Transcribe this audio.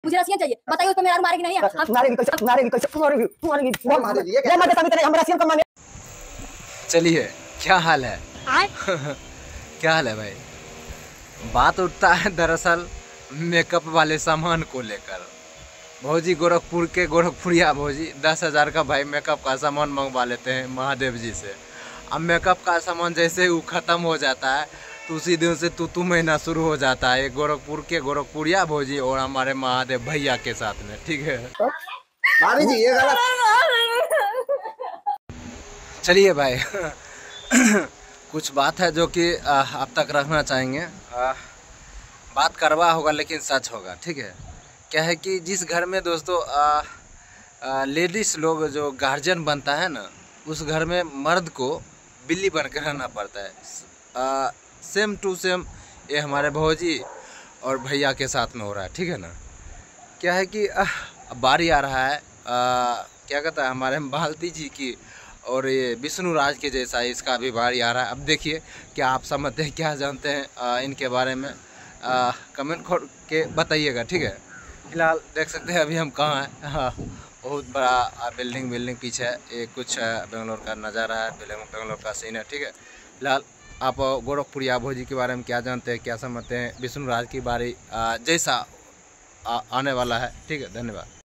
मुझे रसियन चाहिए, बताइए उसको मेरा मारेगी नहीं है? चलिए, क्या हाल है? क्या हाल है भाई? बात उठता है दरअसल मेकअप वाले सामान को लेकर। भौजी गोरखपुरिया भौजी 10,000 का भाई मेकअप का सामान मंगवा लेते हैं महादेव जी से। अब मेकअप का सामान जैसे ही ख़त्म हो जाता है तो उसी दिन से तू महीना शुरू हो जाता है गोरखपुरिया भौजी और हमारे महादेव भैया के साथ में, ठीक है? जी ये गलत। चलिए भाई कुछ बात है जो कि आप तक रखना चाहेंगे। बात करवा होगा लेकिन सच होगा, ठीक है? क्या है कि जिस घर में दोस्तों लेडीज़ लोग जो गार्जियन बनता है ना, उस घर में मर्द को बिल्ली बन कर रहना पड़ता है। सेम टू सेम ये हमारे भौजी और भैया के साथ में हो रहा है, ठीक है ना? क्या है कि बारी आ रहा है क्या कहता है हमारे मालती जी की और ये विष्णु राज के जैसा इसका भी बारी आ रहा है। अब देखिए क्या आप समझते हैं, क्या जानते हैं इनके बारे में, कमेंट करके बताइएगा, ठीक है? फिलहाल देख सकते हैं अभी हम कहाँ हैं। हाँ, बहुत बड़ा बिल्डिंग पीछे है। ये कुछ बेंगलोर का नज़ारा है, बेंगलोर का सीन है, ठीक है? फिलहाल आप गोरखपुरिया भौजी के बारे में क्या जानते हैं, क्या समझते हैं? विष्णु राज की बारी जैसा आने वाला है, ठीक है? धन्यवाद।